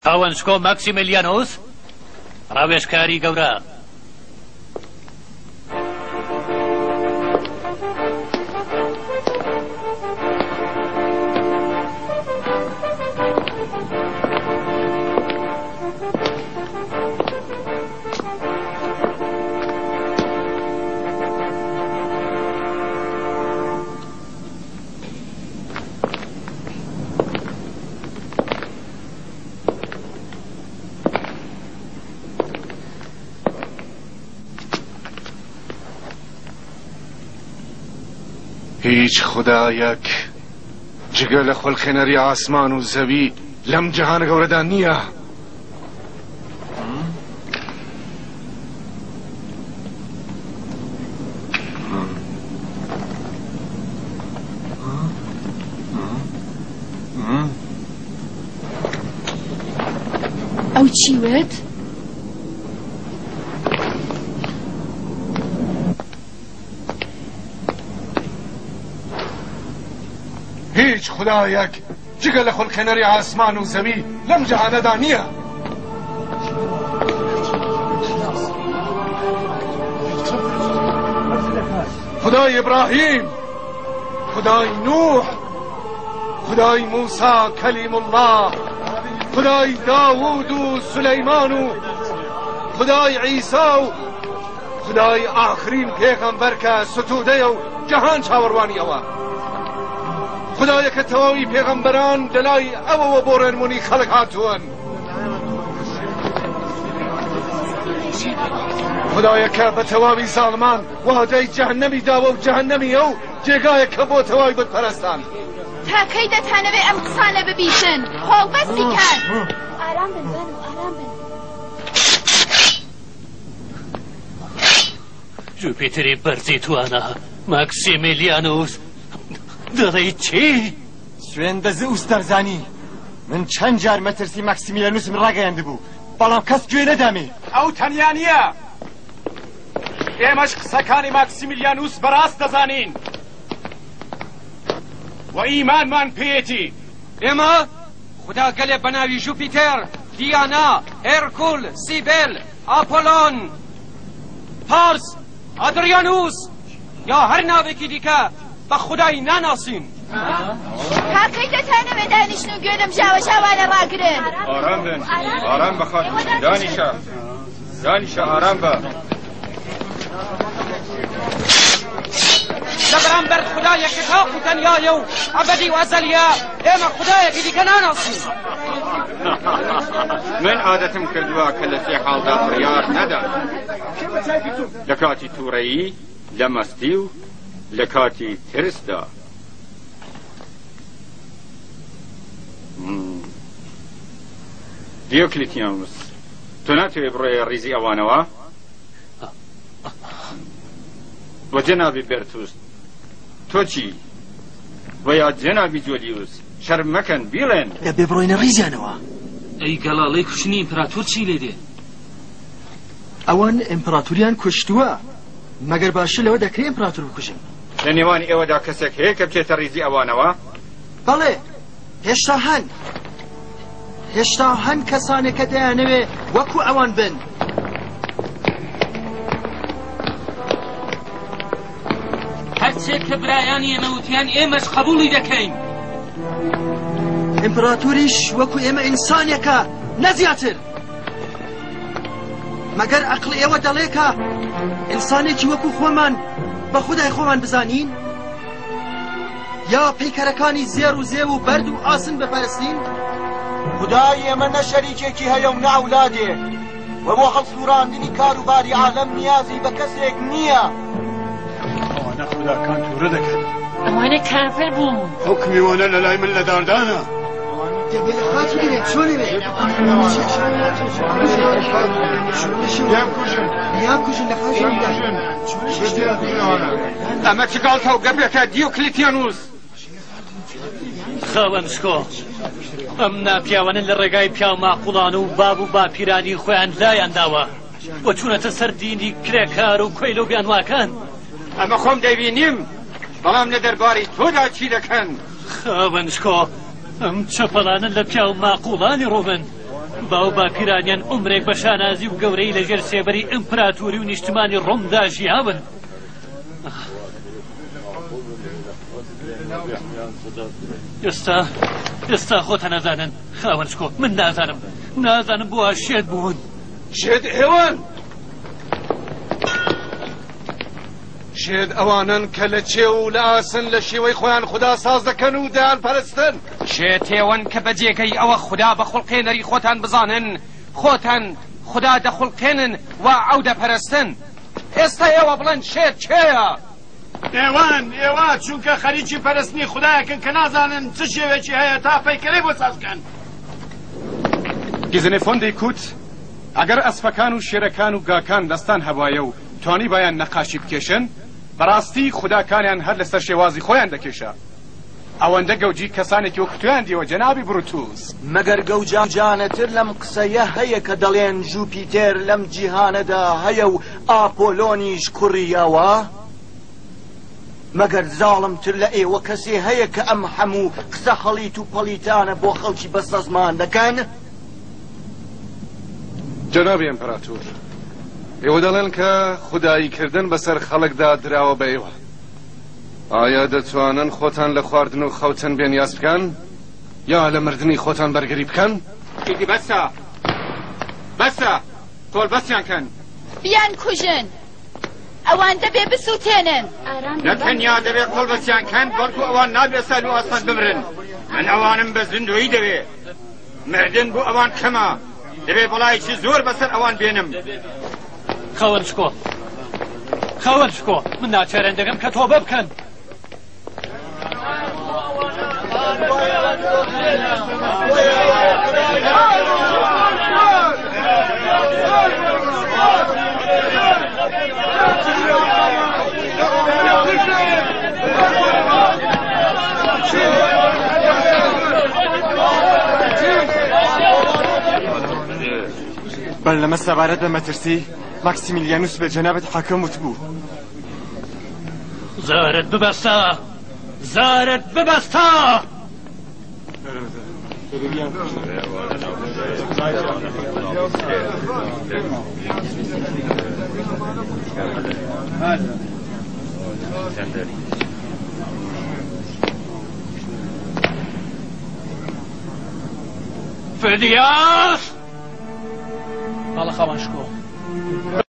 خاوەنسکۆ ماکسیملیانۆس ڕاوێژکاری گەورە. هیچ خدایەک جگە لە خۆڵخێنەری ئاسمان و زەوی لەم جەهانە گەورەدا نییە. ئەو چیوێت؟ هیچ خدایەک جگە لە خۆڵخێنەری ئاسمان و زەوی لەم جەهانەدا نییە. خدای ئیبراهیم، خدای نوح، خدای موسی کلیم الله، خدای داوود و سلیمان و خدای عیسی و خدای آخرین پێغەمبەر کە ستوودەیە و جەهان چاوەڕوانیەوە. خدایە کە تەواوی پێغەمبەران لەلای ئەوەوە بۆ ڕێنمونی خەڵک هاتووەن. خدایە کە بە تەواوی زاڵمان وادەی جەهەنەمی داوە و جەهەنەمیە و جێگایە کە بۆ تەواوی بتپەرستان. تاکەی دەتانەوێ ئەم قسانە ببیستن. خۆڵ بەستی کار. ئارام بن بەنم، ئارام بن. جوپیتری بەرزی توانە ماکسیملیانۆس دەڵێی چی؟ سوێن بەزە ئوستەرزانی من چەند جار مەترسی ماکسیمیلیانۆسم ڕاگەیاندبوو بەڵام کەس گوێ نەدامی. ئەو تەنیا نییە، ئێمەش قسەکانی ماکسیمیلیانۆس بەڕاست دەزانین و ئیمانمان پێیەتی. ئێمە خدا گەلێ بە ناوی ژوپیتەر، دیانا، هێرکول، سیبێل، ئاپۆلۆن، پارس، ئادریانوس یا هەر ناوێکی دیکە بە خودایی ناناسین. تاکەی دەتانەوێ دانیشن و گوێ لەم ژاوە ڕاگرن. ئارام بن، ئارام بە خاتون، دانیشە، دانیشە، ئارام بە. لەبەرامبەر خودایەکی تاق و تەنیایە و ئەبەدی و ئەزەلیە ئێمە خودایەکی دیکە ناناسین. من عادەتم کردووە کە لە سێ حاڵدا بڕیار نەدەم، لە کاتی تووڕەیی، لە مەستی و لە کاتی ترسدا. دیۆکلیتیانوس، تۆ ناتوێ بڕۆیە ڕیزی ئەوانەوە؟ وە جەنابی بێرتوس تۆ چی؟ وە یا جەنابی جۆلیوس شەرم مەکەن بیڵێن. دەبێ بڕۆینە ڕیزیانەوە. ئەی گەڵاڵەی کوشتنی ئیمپراتۆر چی لێ دێ؟ ئەوان ئیمپراتوریان کوشتووە، مەگەر باشە لەوە دەکرێت ئیمپراتۆر بکوژن. لە نێوانی ئێوەدا کەسێک هەیە کە بچێتە ڕیزی ئەوانەوە؟ بەڵێ، هێشتا هەن کەسانێک کە دەیانەوێ وەکو ئەوان بن. هەرچێک کە برایانی ئێمەوتیان ئێمەش قبوڵی دەکەین. ئیمپراتۆریش وەکو ئێمە ئینسانێکە، نەزیاتر. مەگەر عەقڵ ئێوە دەڵێکە ئینسانێکی وەکو خۆمان بە خودای خۆمان بزانین؟ یا پەیکەرەکانی زێر و زێو و بەرد و ئاسن بپەرستین؟ خدای ئێمە نە شەریکێکی هەیە و ناولادێ و بۆ هەڵسوڕاندنی کاروباری عالەم نیازی بە کەسێک نییە. ئەوانە خوداکان توورە دەکەن، ئەوانە کافر بوون، حوکمی وانە لە لای من لە داردانە. دەبێت لە خاچ بێت، چۆنەوێت؟ یان کوژن لە خاچ ئەمە چ گاڵتە و گەبێتە دیۆکلیتیانوس؟ خاوەنسکۆ، ئەم ناپیاوانە لە ڕێگای پیاو ماقوڵان و باب و باپیرانی خۆیان لایانداوە و چوونەتە سەر دینی کرێکار و کۆیلە و بیانواکان. ئەمە خۆم دەبینیم، بەڵام لە دەرباری تۆدا چی دەکەن؟ خاوەنسکۆ، ئەم چەپەڵانە لە پیاو ماقوڵانی ڕۆبن، باو باپیرانیان عمرێک بە شانازی و گەورەی لەژێر سێبەری ئیمپراتوری و نیشتمانی ڕۆمدا ژیاون. ئێستا خۆتە نازانن خاوەنچکۆ، من نازانم بۆ شێت بوون. شێت ئێوەن؟ شێت ئەوانن کە لە چێ و لە ئاسن لە شێوەی خۆیان خوددا ساز دەکەن و دەیان پەرستن. شێتێوەن کە بەجێگەی ئەوە خوددا بە خوڵقێنەری خۆتان بزانن، خۆتان خوددا دەخوڵقێنن و ئەو دەپەرستن. ئێستا ئێوە بڵێن شێت کێیە؟ ئێوە چونکە خەریکی پەرستنی خوددایەکن کە نازانن چ شێوێکی هەیە تا پەیکەرەی بۆ سازکەن. گیزنێفۆندەی کوت ئەگەر ئەسپەکان و شێرەکان و گاکان دەستان هەبایە و توانی بایان نەقاشی بکێشن، بەڕاستی خوداکانیان هەر لەسەر شێوازی خۆیان دەکێشە. ئەوەندە گەوجی کەسانێکی وەکتویان دیوە جەنابی بروتوس. مەگەر گەوجانەتر لەم قسەیە هەیە کە دەڵێن جوپیتێر لەم جیهانەدا هەیە و ئاپۆلۆنیش کوڕیەوە؟ مەگەر زاڵمتر لە ئێوە کەسێ هەیە کە ئەم هەموو قسە هەڵیت و پەڵیتانە بۆ خەڵکی بەستە زمان دەکەن؟ جەنابی ئیمپراتۆر، ئێوە دەڵێن کە خوداییکردن بەسەر خەڵکدا دراوە بە ئێوە. ئایا دەتوانن خۆتان لە خواردن و خەوتن بێنیاز بکەن یا لە مردنی خۆتان بەرگەری بکەن؟ ئیدی بەسە تۆڵ بەسیان کەن، بیان کوژن، ئەوان دەبێ بسووتێنن. نەتەنیا دەبێت قۆڵ بەسیان کەن، بەڵکو ئەوان نابێت سەر و ئاسمان بمرن. من ئەوانم بە زیندویی دەوێ. مردن بۆ ئەوان کەمە، دەبێت بەڵایکی زۆر بەسەر ئەوان بێنم. خاوەنچکۆ، من ناچارەن دەگەم کە تۆ بکەن. بەر لەمە سەبارەت بە مەترسی ماکسیمیلیانوس بە جەنابەت حاکم وتبوو. زارت ببەستە! فردیاس! باڵە خاوەنچکۆ